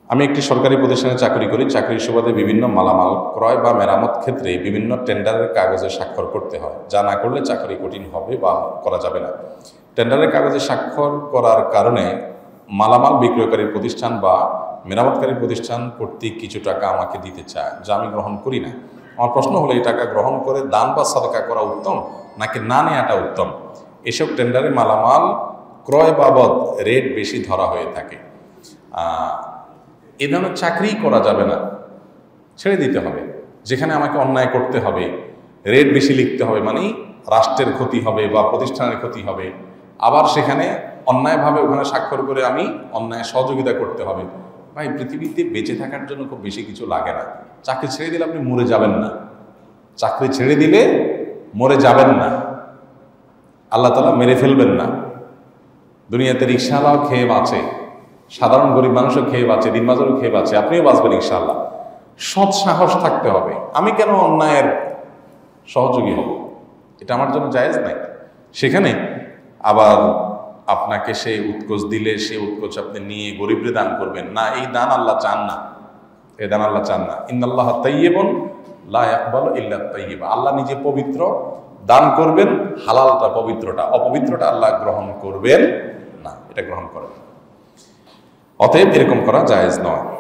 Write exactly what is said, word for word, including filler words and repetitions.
আমি একটি সরকারি প্রতিষ্ঠানে চাকরি করি। চাকরির সুবাদে বিভিন্ন মালামাল ক্রয় বা মেরামত ক্ষেত্রে বিভিন্ন টেন্ডারের কাগজে স্বাক্ষর করতে হয়, যা না করলে চাকরি কঠিন হবে বা করা যাবে না। টেন্ডারের কাগজে স্বাক্ষর করার কারণে মালামাল বিক্রয়কারী প্রতিষ্ঠান বা মেরামতকারী প্রতিষ্ঠান কর্তৃক কিছু টাকা আমাকে দিতে চায়, যা আমি গ্রহণ করি না। আমার প্রশ্ন হলো, এই টাকা গ্রহণ করে দান বা সাদকা করা উত্তম নাকি না নেওয়াটা উত্তম? এসব টেন্ডারে মালামাল ক্রয় বাবদ রেট বেশি ধরা হয়ে থাকে। এ ধরনের চাকরি করা যাবে না, ছেড়ে দিতে হবে। যেখানে আমাকে অন্যায় করতে হবে, রেট বেশি লিখতে হবে, মানে রাষ্ট্রের ক্ষতি হবে বা প্রতিষ্ঠানের ক্ষতি হবে, আবার সেখানে অন্যায়ভাবে ওখানে স্বাক্ষর করে আমি অন্যায় সহযোগিতা করতে হবে। ভাই, পৃথিবীতে বেঁচে থাকার জন্য খুব বেশি কিছু লাগে না। চাকরি ছেড়ে দিলে আপনি মরে যাবেন না। চাকরি ছেড়ে দিলে মরে যাবেন না, আল্লাহ তাআলা মেরে ফেলবেন না। দুনিয়াতে রিকশাওয়ালাও খেয়ে বাঁচে, সাধারণ গরিব মানুষও খেয়ে বাঁচে, দিনমজুরও খেয়ে বাঁচে, আপনিও বাঁচবেন ইনশাআল্লাহ। সৎ সাহস থাকতে হবে। আমি কেন অন্যায়ের সহযোগী হব? এটা আমার জন্য জায়েজ নাই। সেখানে আবার আপনাকে সে উৎকোচ দিলে সে উৎকোচ আপনি নিয়ে গরিবরে দান করবেন না, এই দান আল্লাহ চান না। এই দান আল্লাহ চান না। ইন্নাল্লাহা তাইয়্যিবুন লা ইয়াকবালু ইল্লা তাইয়্যিবা। আল্লাহ নিজে পবিত্র, দান করবেন হালালটা, পবিত্রটা, অপবিত্রটা আল্লাহ গ্রহণ করবেন না। এটা গ্রহণ করেন। অতএব এরকম করা জায়েজ নয়।